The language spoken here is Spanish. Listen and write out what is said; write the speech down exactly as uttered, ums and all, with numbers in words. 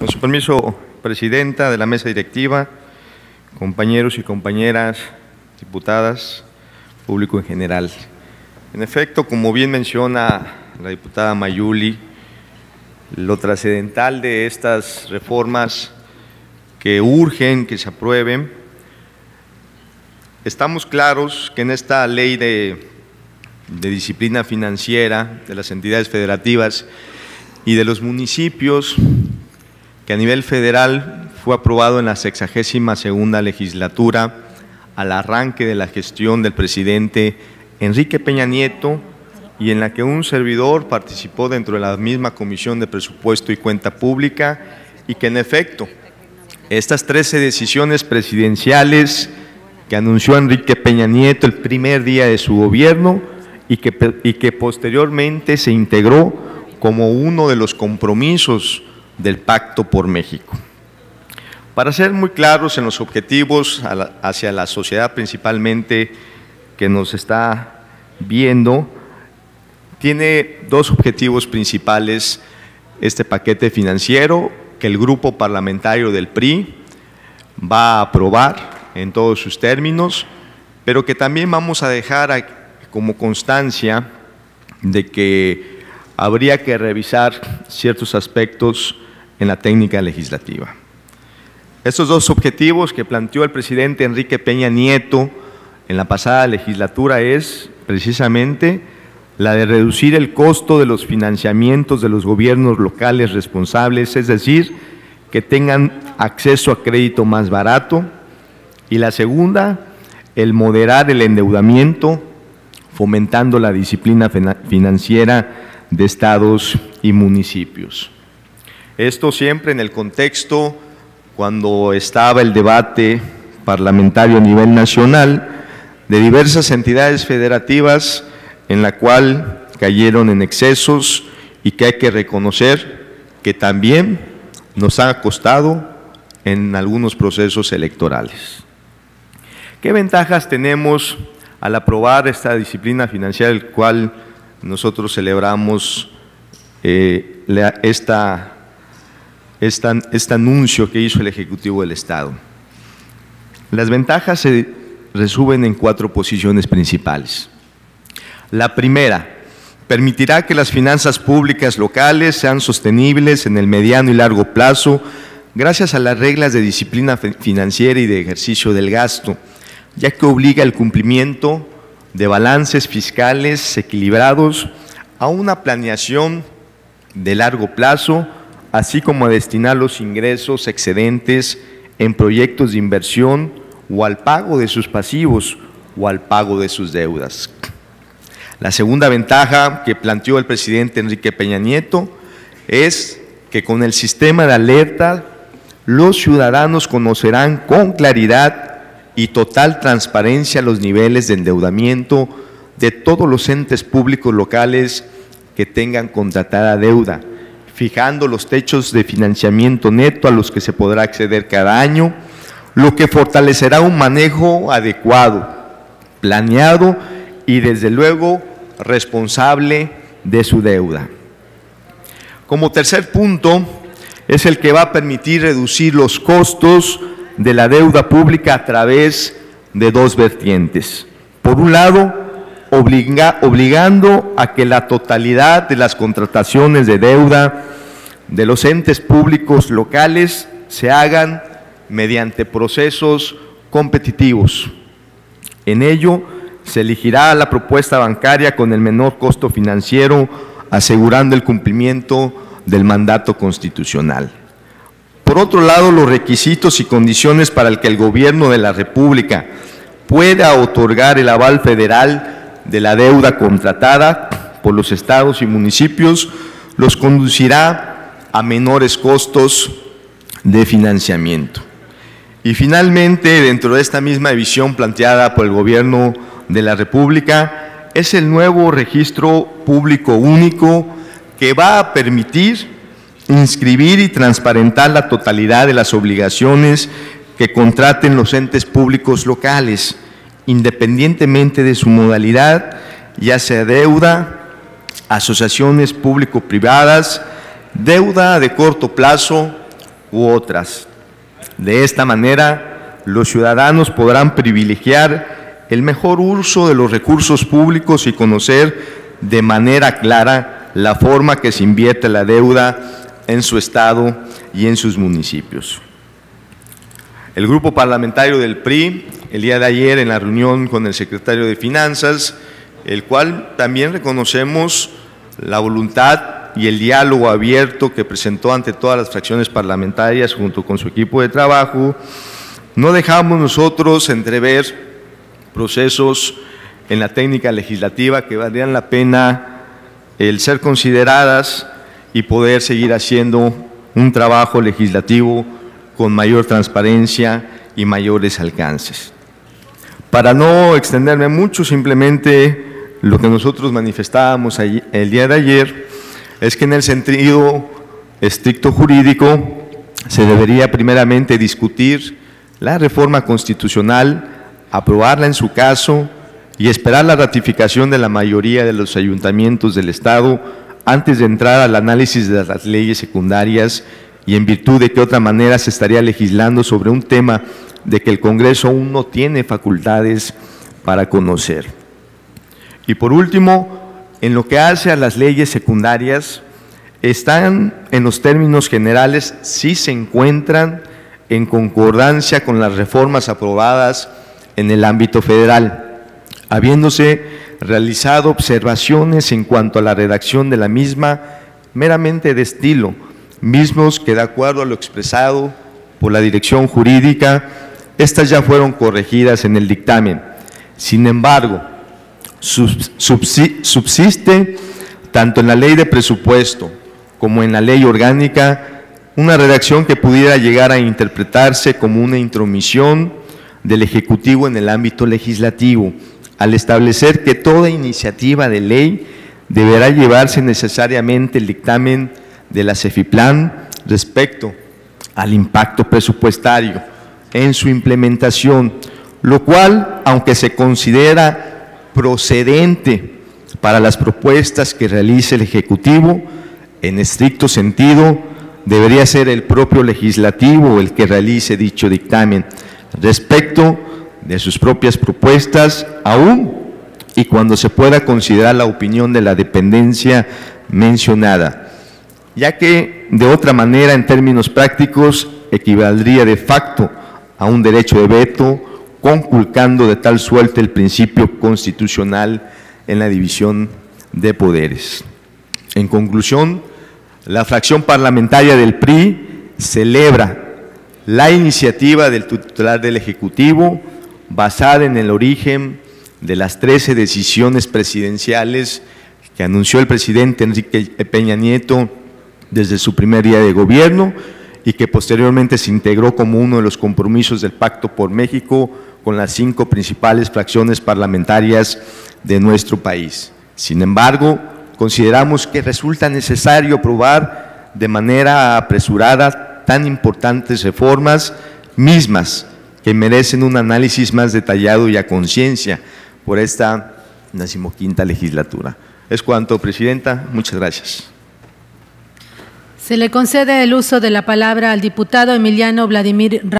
Con su permiso, Presidenta de la Mesa Directiva, compañeros y compañeras diputadas, público en general. En efecto, como bien menciona la diputada Mayuli, lo trascendental de estas reformas que urgen que se aprueben, estamos claros que en esta ley de, de disciplina financiera de las entidades federativas y de los municipios, que a nivel federal fue aprobado en la sexagésima segunda legislatura al arranque de la gestión del presidente Enrique Peña Nieto, y en la que un servidor participó dentro de la misma Comisión de Presupuesto y Cuenta Pública, y que en efecto estas trece decisiones presidenciales que anunció Enrique Peña Nieto el primer día de su gobierno y que, y que posteriormente se integró como uno de los compromisos del Pacto por México. Para ser muy claros en los objetivos hacia la sociedad principalmente que nos está viendo, tiene dos objetivos principales este paquete financiero que el grupo parlamentario del P R I va a aprobar en todos sus términos, pero que también vamos a dejar como constancia de que habría que revisar ciertos aspectos en la técnica legislativa. Estos dos objetivos que planteó el presidente Enrique Peña Nieto en la pasada legislatura es precisamente la de reducir el costo de los financiamientos de los gobiernos locales responsables, es decir, que tengan acceso a crédito más barato, y la segunda, el moderar el endeudamiento, fomentando la disciplina financiera de estados y municipios. Esto siempre en el contexto cuando estaba el debate parlamentario a nivel nacional de diversas entidades federativas en la cual cayeron en excesos y que hay que reconocer que también nos ha costado en algunos procesos electorales. ¿Qué ventajas tenemos al aprobar esta disciplina financiera, el cual nosotros celebramos eh, la, esta, esta, este anuncio que hizo el Ejecutivo del Estado? Las ventajas se resumen en cuatro posiciones principales. La primera, permitirá que las finanzas públicas locales sean sostenibles en el mediano y largo plazo gracias a las reglas de disciplina financiera y de ejercicio del gasto, ya que obliga el cumplimiento de balances fiscales equilibrados a una planeación de largo plazo, así como a destinar los ingresos excedentes en proyectos de inversión o al pago de sus pasivos o al pago de sus deudas. La segunda ventaja que planteó el presidente Enrique Peña Nieto es que con el sistema de alerta los ciudadanos conocerán con claridad y total transparencia los niveles de endeudamiento de todos los entes públicos locales que tengan contratada deuda, fijando los techos de financiamiento neto a los que se podrá acceder cada año, lo que fortalecerá un manejo adecuado, planeado y desde luego responsable de su deuda. Como tercer punto, es el que va a permitir reducir los costos de la deuda pública a través de dos vertientes. Por un lado, obliga, obligando a que la totalidad de las contrataciones de deuda de los entes públicos locales se hagan mediante procesos competitivos. En ello, se elegirá la propuesta bancaria con el menor costo financiero, asegurando el cumplimiento del mandato constitucional. Por otro lado, los requisitos y condiciones para el que el Gobierno de la República pueda otorgar el aval federal de la deuda contratada por los estados y municipios los conducirá a menores costos de financiamiento. Y finalmente, dentro de esta misma visión planteada por el Gobierno de la República, es el nuevo registro público único que va a permitir inscribir y transparentar la totalidad de las obligaciones que contraten los entes públicos locales, independientemente de su modalidad, ya sea deuda, asociaciones público-privadas, deuda de corto plazo u otras. De esta manera, los ciudadanos podrán privilegiar el mejor uso de los recursos públicos y conocer de manera clara la forma que se invierte la deuda en su estado y en sus municipios. El grupo parlamentario del P R I, el día de ayer en la reunión con el secretario de Finanzas, el cual también reconocemos la voluntad y el diálogo abierto que presentó ante todas las fracciones parlamentarias junto con su equipo de trabajo, no dejamos nosotros entrever procesos en la técnica legislativa que valdrían la pena el ser consideradas y poder seguir haciendo un trabajo legislativo con mayor transparencia y mayores alcances. Para no extenderme mucho, simplemente lo que nosotros manifestábamos el día de ayer es que en el sentido estricto jurídico se debería primeramente discutir la reforma constitucional, aprobarla en su caso y esperar la ratificación de la mayoría de los ayuntamientos del Estado antes de entrar al análisis de las leyes secundarias y en virtud de que de otra manera se estaría legislando sobre un tema de que el Congreso aún no tiene facultades para conocer. Y por último, en lo que hace a las leyes secundarias, están en los términos generales, sí se encuentran en concordancia con las reformas aprobadas en el ámbito federal, habiéndose realizado observaciones en cuanto a la redacción de la misma meramente de estilo, mismos que de acuerdo a lo expresado por la dirección jurídica, estas ya fueron corregidas en el dictamen. Sin embargo, subsiste tanto en la ley de presupuesto como en la ley orgánica una redacción que pudiera llegar a interpretarse como una intromisión del Ejecutivo en el ámbito legislativo, al establecer que toda iniciativa de ley deberá llevarse necesariamente el dictamen de la CEFIPLAN respecto al impacto presupuestario en su implementación, lo cual, aunque se considera procedente para las propuestas que realice el Ejecutivo, en estricto sentido, debería ser el propio legislativo el que realice dicho dictamen respecto de sus propias propuestas, aún y cuando se pueda considerar la opinión de la dependencia mencionada, ya que de otra manera, en términos prácticos, equivaldría de facto a un derecho de veto, conculcando de tal suerte el principio constitucional en la división de poderes. En conclusión, la fracción parlamentaria del P R I celebra la iniciativa del titular del Ejecutivo basada en el origen de las trece decisiones presidenciales que anunció el presidente Enrique Peña Nieto desde su primer día de gobierno y que posteriormente se integró como uno de los compromisos del Pacto por México con las cinco principales fracciones parlamentarias de nuestro país. Sin embargo, consideramos que resulta necesario aprobar de manera apresurada tan importantes reformas mismas que merecen un análisis más detallado y a conciencia por esta decimoquinta legislatura. Es cuanto, Presidenta. Muchas gracias. Se le concede el uso de la palabra al diputado Emiliano Vladimir